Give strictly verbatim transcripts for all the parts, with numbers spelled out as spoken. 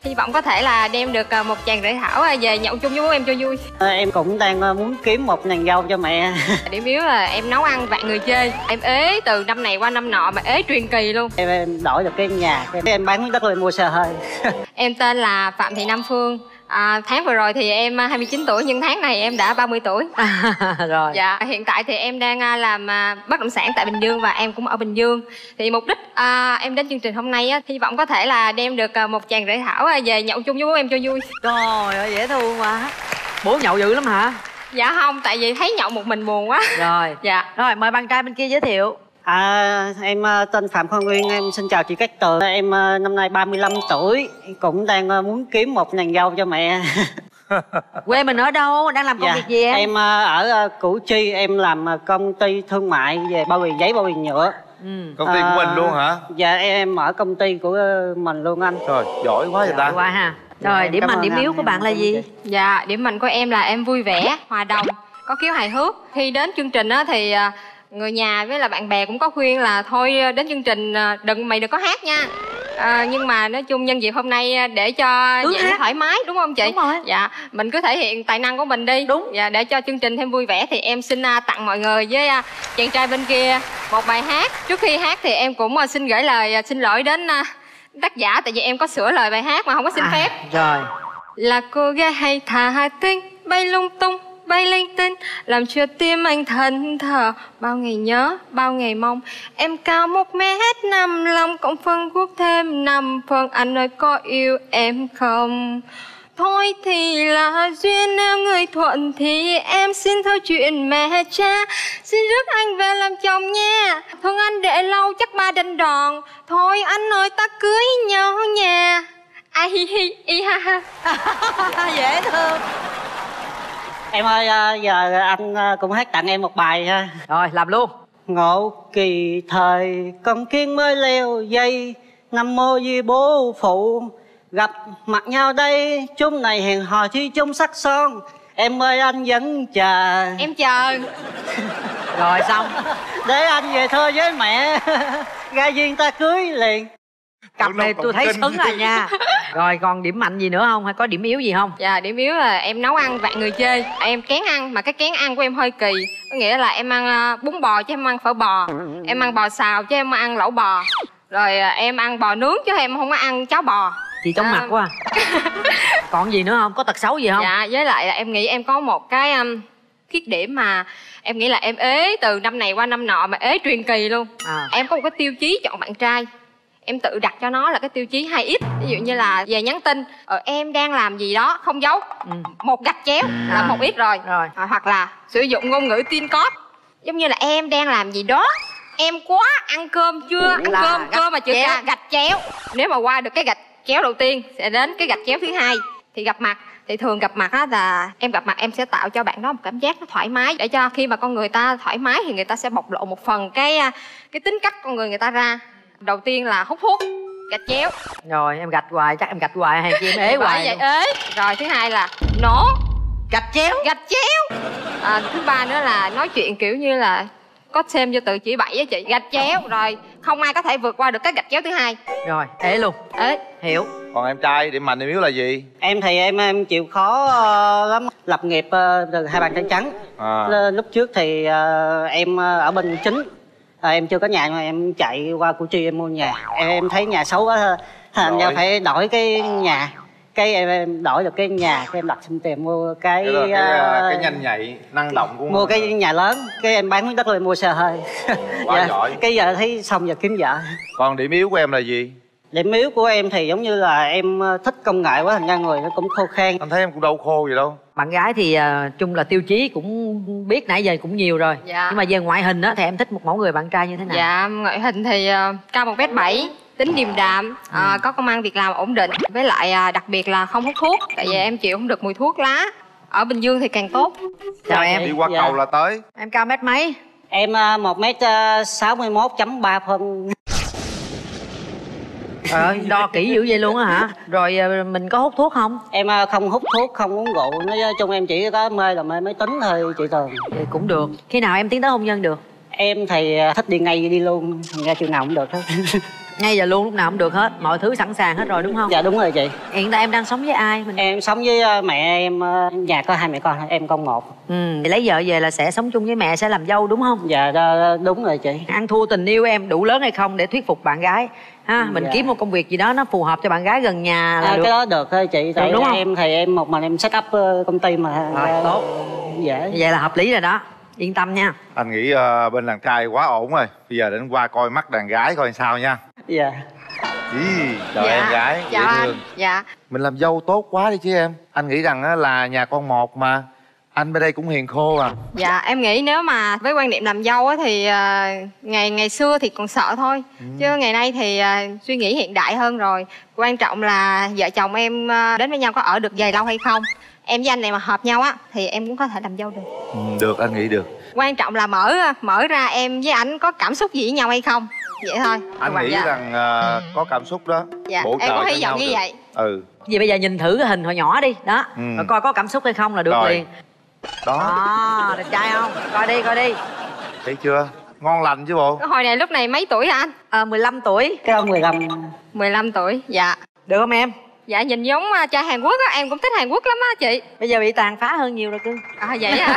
Hy vọng có thể là đem được một chàng rể thảo về nhậu chung với bố em cho vui. à, Em cũng đang muốn kiếm một nàng dâu cho mẹ. Điểm yếu là em nấu ăn vạn người chê. Em ế từ năm này qua năm nọ mà ế truyền kỳ luôn. Em, em đổi được cái nhà, em bán miếng đất rồi mua xe hơi. Em tên là Phạm Thị Nam Phương. À, tháng vừa rồi thì em hai mươi chín tuổi nhưng tháng này em đã ba mươi tuổi. À, rồi. Dạ, hiện tại thì em đang làm bất động sản tại Bình Dương và em cũng ở Bình Dương. Thì mục đích à, em đến chương trình hôm nay á, hy vọng có thể là đem được một chàng rể thảo về nhậu chung với bố em cho vui. Trời ơi, dễ thương quá. Bố nhậu dữ lắm hả? Dạ không, tại vì thấy nhậu một mình buồn quá. Rồi. Dạ. Rồi, mời bạn trai bên kia giới thiệu. À, em tên Phạm Khoa Nguyên, em xin chào chị Cát Tường. Em năm nay ba mươi lăm tuổi, cũng đang muốn kiếm một nàng dâu cho mẹ. Quê mình ở đâu? Đang làm công dạ, việc gì em? Em ở Củ Chi, em làm công ty thương mại về bao bì giấy, bao bì nhựa. Ừ. Công ty của mình luôn hả? Dạ, em ở công ty của mình luôn anh. Trời, giỏi quá vậy ta. Giỏi quá ha. Rồi, dạ, điểm mạnh, điểm yếu của bạn là gì? Dạ, điểm mạnh của em là em vui vẻ, hòa đồng, có khiếu hài hước. Khi đến chương trình á thì người nhà với là bạn bè cũng có khuyên là thôi đến chương trình đừng mày đừng có hát nha. À, nhưng mà nói chung nhân dịp hôm nay để cho dễ thoải mái, đúng không chị? Đúng rồi. Dạ, mình cứ thể hiện tài năng của mình đi. Đúng. Dạ, để cho chương trình thêm vui vẻ thì em xin tặng mọi người với chàng trai bên kia một bài hát. Trước khi hát thì em cũng xin gửi lời xin lỗi đến tác giả, tại vì em có sửa lời bài hát mà không có xin à, phép. Rồi. Là cô gái hay thả tinh, bay lung tung, bay linh tinh, làm cho tim anh thẫn thờ. Bao ngày nhớ, bao ngày mong. Em cao một mét năm lăm, cộng phân quốc thêm năm phần. Anh ơi có yêu em không? Thôi thì là duyên, nếu người thuận thì em xin thôi chuyện mẹ cha. Xin rước anh về làm chồng nha. Thương anh để lâu chắc ba đánh đòn. Thôi anh ơi ta cưới nhau nha. Ai hi hi hi ha ha. Dễ thương. Em ơi, giờ anh cũng hát tặng em một bài ha. Rồi, làm luôn. Ngộ kỳ thời con kiến mới leo dây, năm mô di bố phụ, gặp mặt nhau đây chúng này hẹn hò chi chung sắc son. Em ơi anh vẫn chờ. Em chờ. Rồi xong. Để anh về thơ với mẹ. Ra duyên ta cưới liền. Cặp này tôi thấy xứng rồi nha. Rồi còn điểm mạnh gì nữa không? Hay có điểm yếu gì không? Dạ, điểm yếu là em nấu ăn vạn người chê. Em kén ăn, mà cái kén ăn của em hơi kỳ. Có nghĩa là em ăn bún bò chứ em ăn phở bò. Em ăn bò xào chứ em ăn lẩu bò. Rồi em ăn bò nướng chứ em không có ăn cháo bò. Chị chóng à... mặt quá. Còn gì nữa không? Có tật xấu gì không? Dạ, với lại là em nghĩ em có một cái um, khuyết điểm mà em nghĩ là em ế từ năm này qua năm nọ mà ế truyền kỳ luôn. à. Em có một cái tiêu chí chọn bạn trai. Em tự đặt cho nó là cái tiêu chí hai x. Ví dụ như là về nhắn tin ờ, em đang làm gì đó không dấu, ừ. một gạch chéo là à. một x rồi, rồi. À, hoặc là sử dụng ngôn ngữ tin code, giống như là em đang làm gì đó, em quá ăn cơm chưa, ăn là cơm cơm mà chưa ra gạch chéo. Nếu mà qua được cái gạch chéo đầu tiên sẽ đến cái gạch chéo thứ hai thì gặp mặt. Thì thường gặp mặt á là em gặp mặt em sẽ tạo cho bạn đó một cảm giác nó thoải mái, để cho khi mà con người ta thoải mái thì người ta sẽ bộc lộ một phần cái cái tính cách con người người ta ra. Đầu tiên là hút thuốc, gạch chéo. Rồi em gạch hoài, chắc em gạch hoài hay chi em ế hoài vậy ế. Rồi thứ hai là nổ, gạch chéo, gạch chéo. À, thứ ba nữa là nói chuyện kiểu như là có thêm vô từ chỉ bậy á chị, gạch chéo. Rồi không ai có thể vượt qua được cái gạch chéo thứ hai. Rồi ế luôn. Ế. Hiểu. Còn em trai điểm mạnh điểm yếu là gì? Em thì em em chịu khó uh, lắm, lập nghiệp uh, từ hai bàn tay trắng. à. Lúc trước thì uh, em uh, ở bên chính. À, em chưa có nhà mà em chạy qua Củ Chi em mua nhà. Em, em thấy nhà xấu quá, thành ra phải đổi cái nhà. Cái em, em đổi được cái nhà, cái em đặt xin tiền mua cái cái, cái, uh, cái nhanh nhạy, năng động của mua cái nhà lớn, cái em bán miếng đất rồi mua xe hơi. Quá dạ, giỏi. Cái giờ thấy xong giờ kiếm vợ. Còn điểm yếu của em là gì? Điểm yếu của em thì giống như là em thích công nghệ quá, thành ra người nó cũng khô khan. Anh thấy em cũng đâu khô gì đâu. Bạn gái thì uh, chung là tiêu chí cũng biết nãy giờ cũng nhiều rồi. Dạ. Nhưng mà về ngoại hình á thì em thích một mẫu người bạn trai như thế nào? Dạ, ngoại hình thì uh, cao một mét bảy, tính điềm đạm, ừ. uh, có công ăn việc làm ổn định. Với lại uh, đặc biệt là không hút thuốc. Tại vì em chịu không được mùi thuốc lá. Ở Bình Dương thì càng tốt. Chào em. Đi qua dạ. cầu là tới. Em cao mét mấy? Em uh, một mét sáu mươi mốt chấm ba phân. Trời ơi, đo kỹ dữ vậy luôn á hả? Rồi mình có hút thuốc không? Em không hút thuốc, không uống rượu. Nói chung em chỉ có mê là mê máy tính thôi chị Tường. Thì cũng được. Khi nào em tiến tới hôn nhân được? Em thì thích đi ngay đi luôn, thành ra chừng nào cũng được hết. Ngay giờ luôn, lúc nào cũng được hết, mọi thứ sẵn sàng hết rồi đúng không? Dạ đúng rồi chị. Hiện tại em đang sống với ai? Mình... Em sống với mẹ em, nhà có hai mẹ con, em con một. Ừ, lấy vợ về là sẽ sống chung với mẹ, sẽ làm dâu đúng không? Dạ đúng rồi chị. Ăn thua tình yêu em đủ lớn hay không để thuyết phục bạn gái ha? Mình dạ. kiếm một công việc gì đó nó phù hợp cho bạn gái gần nhà là à, được. Cái đó được thôi chị, tại đúng không? Em thì em một mình em set up công ty mà. Rồi, tốt. Dễ. Vậy là hợp lý rồi đó. Yên tâm nha. Anh nghĩ uh, bên đàn trai quá ổn rồi. Bây giờ đến qua coi mắt đàn gái coi sao nha. Dạ. Ý, chào dạ. em gái, dạ dễ anh. thương. Dạ. Mình làm dâu tốt quá đi chứ em. Anh nghĩ rằng á, là nhà con một mà anh bên đây cũng hiền khô à. Dạ em nghĩ nếu mà với quan niệm làm dâu á thì uh, ngày ngày xưa thì còn sợ thôi. ừ. Chứ ngày nay thì uh, suy nghĩ hiện đại hơn rồi. Quan trọng là vợ chồng em uh, đến với nhau có ở được dài lâu hay không. Em với anh này mà hợp nhau á thì em cũng có thể làm dâu được. ừ, Được, anh nghĩ được. Quan trọng là mở mở ra em với anh có cảm xúc gì với nhau hay không. Vậy thôi. Anh nghĩ dạ. rằng uh, có cảm xúc đó. Dạ bổ em có hy vọng như được. Vậy. Ừ. Vậy bây giờ nhìn thử cái hình hồi nhỏ đi. Đó ừ. Rồi coi có cảm xúc hay không là được rồi. Liền. Đó à, đẹp trai không? Coi đi coi đi. Thấy chưa? Ngon lành chứ bộ. Hồi này lúc này mấy tuổi hả anh? Ờ mười lăm tuổi. Cái ông mười lăm. Mười lăm tuổi. Dạ. Được không em? Dạ nhìn giống trai Hàn Quốc á, em cũng thích Hàn Quốc lắm á chị. Bây giờ bị tàn phá hơn nhiều rồi cưng. À vậy à.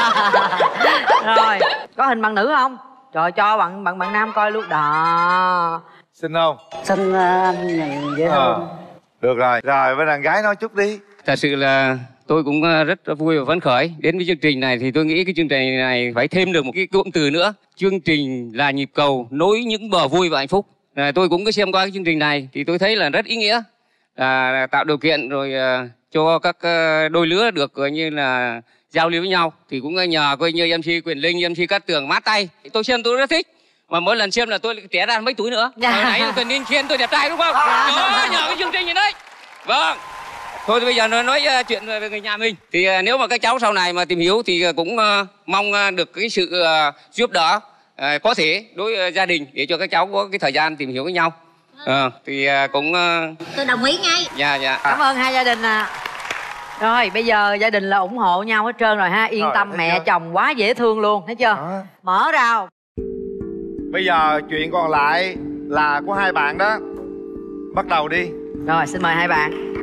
Rồi, có hình bằng nữ không? Trời, cho bạn bạn bạn nam coi luôn. Đó. Xin không? Xin anh nhìn dễ thương. À, được rồi. Rồi với đàn gái nói chút đi. Thật sự là tôi cũng rất vui và phấn khởi đến với chương trình này. Thì tôi nghĩ cái chương trình này phải thêm được một cái cụm từ nữa. Chương trình là nhịp cầu nối những bờ vui và hạnh phúc. À, tôi cũng có xem qua cái chương trình này thì tôi thấy là rất ý nghĩa. À, tạo điều kiện rồi uh, cho các uh, đôi lứa được coi như là giao lưu với nhau. Thì cũng nhờ coi như em xê Quyền Linh, em xê Cát Tường mát tay. Tôi xem tôi rất thích. Mà mỗi lần xem là tôi trẻ ra mấy tuổi nữa. Dạ. Hồi nãy Quyền Linh khen tôi đẹp trai đúng không? Dạ. Đó, nhờ cái chương trình này đấy. Vâng. Thôi thì bây giờ nói, nói uh, chuyện về người nhà mình. Thì uh, nếu mà các cháu sau này mà tìm hiểu thì uh, cũng uh, mong uh, được cái sự uh, giúp đỡ uh, có thể đối uh, gia đình để cho các cháu có cái thời gian tìm hiểu với nhau. Ờ, thì cũng... Uh... Tôi đồng ý ngay. Dạ, dạ. Cảm ơn hai gia đình à. Rồi, bây giờ gia đình là ủng hộ nhau hết trơn rồi ha. Yên rồi, tâm, mẹ chưa? Chồng quá dễ thương luôn, thấy chưa? À. Mở ra. Bây giờ chuyện còn lại là của hai bạn đó. Bắt đầu đi. Rồi, xin mời hai bạn.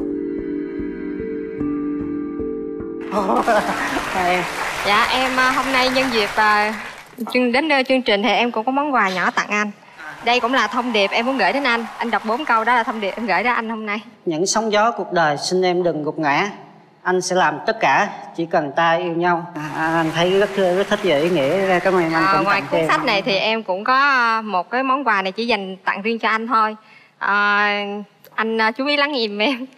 Dạ, em hôm nay nhân dịp uh, đến chương trình thì em cũng có món quà nhỏ tặng anh. Đây cũng là thông điệp em muốn gửi đến anh. Anh đọc bốn câu đó là thông điệp em gửi đến anh hôm nay. Những sóng gió cuộc đời xin em đừng gục ngã. Anh sẽ làm tất cả, chỉ cần ta yêu nhau. à, Anh thấy rất, rất thích về ý nghĩa. Cảm ơn anh. à, cũng Ngoài cuốn em. sách này thì em cũng có một cái món quà này chỉ dành tặng riêng cho anh thôi. à, Anh chú ý lắng nghe giùm em.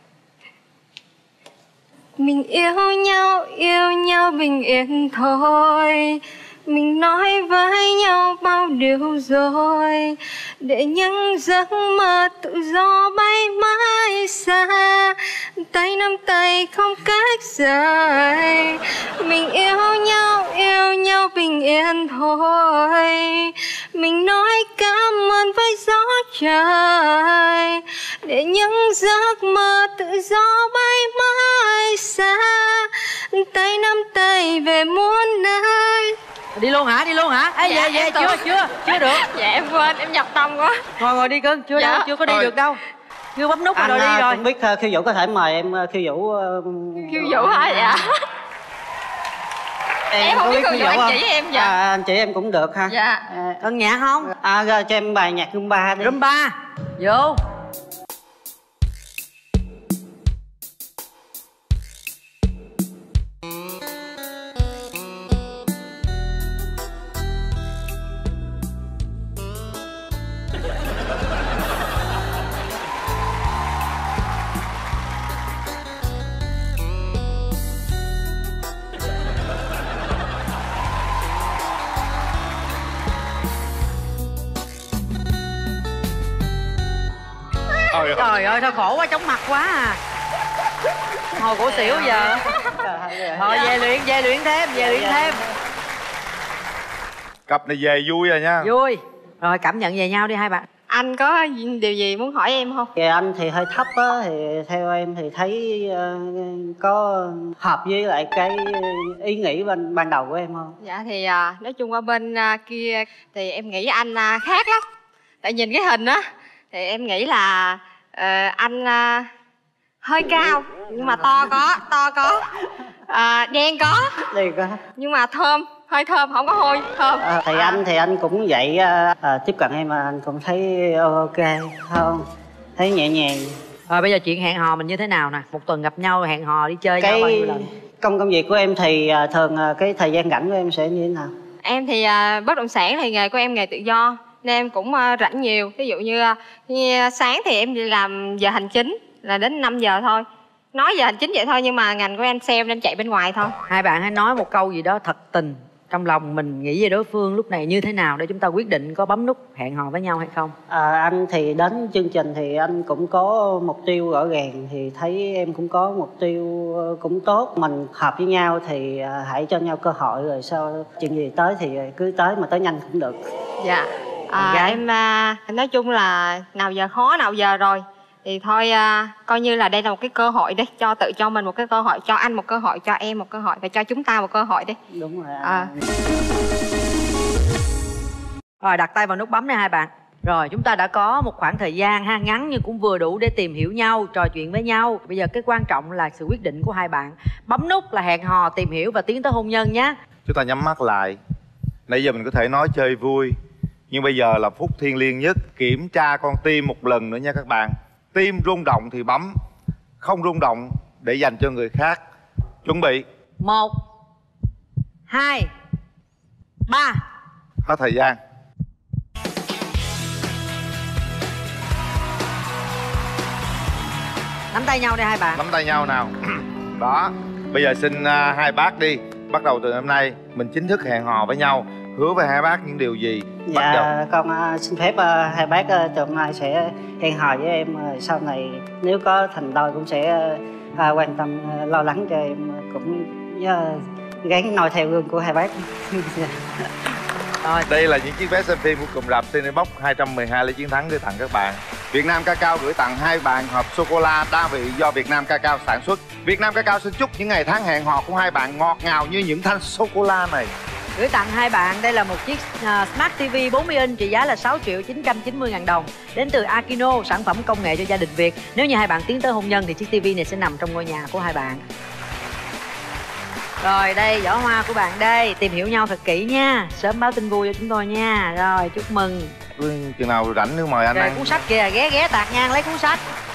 Mình yêu nhau, yêu nhau bình yên thôi. Mình nói với nhau bao điều rồi, để những giấc mơ tự do bay mãi xa, tay nắm tay không cách rời. Mình yêu nhau, yêu nhau bình yên thôi. Mình nói cảm ơn với gió trời, để những giấc mơ tự do bay mãi xa, tay nắm tay về muôn nơi. Đi luôn hả? Đi luôn hả? Ê, dạ, về về chưa chưa chưa được. Dạ em quên, em nhập tâm quá. Ngồi ngồi đi cưng, chưa dạ. đâu, chưa có đi rồi. Được đâu. Chưa bấm nút anh rồi đi rồi. Anh biết uh, khiêu vũ có thể mời em uh, khiêu vũ. Uh, khiêu vũ hả? Dạ. Em, em không biết khiêu vũ, anh không? Chỉ em dạ. À, anh chỉ em cũng được ha. Dạ. À, ơn nhạc không? À rồi cho em bài nhạc Rumba đi. Rumba. Vô. Trời ơi, thôi khổ quá, chóng mặt quá à. Hồi cổ xỉu giờ. Thôi về luyện, về luyện thêm, về luyện thêm. Cặp này về vui rồi nha. Vui. Rồi cảm nhận về nhau đi hai bạn. Anh có điều gì muốn hỏi em không? Kìa anh thì hơi thấp á, thì theo em thì thấy uh, có hợp với lại cái ý nghĩ ban, ban đầu của em không? Dạ thì uh, nói chung qua bên uh, kia thì em nghĩ anh uh, khác lắm. Tại nhìn cái hình á thì em nghĩ là uh, anh uh, hơi cao nhưng mà to có, to có, uh, đen có, đen có, nhưng mà thơm, hơi thơm, không có hôi, thơm. À, thì anh thì anh cũng vậy, à, tiếp cận em mà anh cũng thấy ok không, thấy nhẹ nhàng. Rồi bây giờ chuyện hẹn hò mình như thế nào nè? Một tuần gặp nhau hẹn hò đi chơi cái nhau bao nhiêu lần? Công công việc của em thì thường cái thời gian rảnh của em sẽ như thế nào? Em thì uh, bất động sản thì nghề của em nghề tự do nên em cũng uh, rảnh nhiều. Ví dụ như, uh, như sáng thì em đi làm giờ hành chính là đến năm giờ thôi. Nói giờ hành chính vậy thôi nhưng mà ngành của em sale nên chạy bên ngoài thôi. Hai bạn hãy nói một câu gì đó thật tình, trong lòng mình nghĩ về đối phương lúc này như thế nào để chúng ta quyết định có bấm nút hẹn hò với nhau hay không. À, anh thì đến chương trình thì anh cũng có mục tiêu rõ ràng, thì thấy em cũng có mục tiêu cũng tốt, mình hợp với nhau thì hãy cho nhau cơ hội, rồi sau chuyện gì tới thì cứ tới, mà tới nhanh cũng được. Dạ à, em à, nói chung là nào giờ khó nào giờ rồi thì thôi à, coi như là đây là một cái cơ hội đi, cho tự cho mình một cái cơ hội, cho anh một cơ hội, cho em một cơ hội và cho chúng ta một cơ hội đi. Đúng rồi. À. Rồi đặt tay vào nút bấm này hai bạn. Rồi chúng ta đã có một khoảng thời gian ha, ngắn nhưng cũng vừa đủ để tìm hiểu nhau, trò chuyện với nhau. Bây giờ cái quan trọng là sự quyết định của hai bạn. Bấm nút là hẹn hò, tìm hiểu và tiến tới hôn nhân nhé. Chúng ta nhắm mắt lại. Nãy giờ mình có thể nói chơi vui, nhưng bây giờ là phút thiêng liêng nhất. Kiểm tra con tim một lần nữa nha các bạn. Tim rung động thì bấm, không rung động để dành cho người khác. Chuẩn bị. Một, hai, ba. Hết thời gian. Nắm tay nhau đi hai bạn. Nắm tay nhau nào. Đó. Bây giờ xin uh, hai bác đi. Bắt đầu từ hôm nay mình chính thức hẹn hò với nhau. Hứa với hai bác những điều gì? Dạ Bắt đầu. con uh, xin phép uh, hai bác uh, từ hôm nay sẽ hẹn hò với em. Uh, sau này nếu có thành đôi cũng sẽ uh, quan tâm uh, lo lắng cho em, uh, cũng uh, gắng noi theo gương của hai bác. Rồi. Đây là những chiếc vé xem phim của cụm rạp Cinebox hai trăm mười hai lấy chiến thắng để tặng các bạn. Việt Nam Cacao gửi tặng hai bạn hộp sô-cô-la đa vị do Việt Nam Cacao sản xuất. Việt Nam Cacao xin chúc những ngày tháng hẹn hò của hai bạn ngọt ngào như những thanh sô-cô-la này. Gửi tặng hai bạn đây là một chiếc uh, Smart ti vi bốn mươi inch trị giá là sáu triệu chín trăm chín mươi ngàn đồng, đến từ Akino, sản phẩm công nghệ cho gia đình Việt. Nếu như hai bạn tiến tới hôn nhân thì chiếc tivi này sẽ nằm trong ngôi nhà của hai bạn. Rồi đây giỏ hoa của bạn đây, tìm hiểu nhau thật kỹ nha, sớm báo tin vui cho chúng tôi nha. Rồi chúc mừng. Chừng nào rảnh nữa mời anh Rồi ăn. cuốn sách kìa, ghé ghé tạt nhang lấy cuốn sách.